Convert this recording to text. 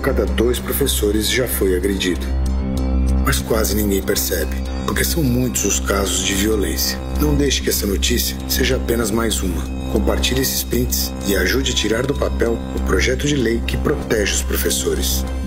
cada 2 professores já foi agredido. Mas quase ninguém percebe, porque são muitos os casos de violência. Não deixe que essa notícia seja apenas mais uma. Compartilhe esses prints e ajude a tirar do papel o projeto de lei que protege os professores.